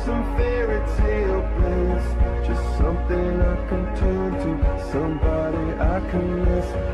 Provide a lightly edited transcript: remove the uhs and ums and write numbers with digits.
some fairy tale bliss, just something I can turn to, somebody I can miss.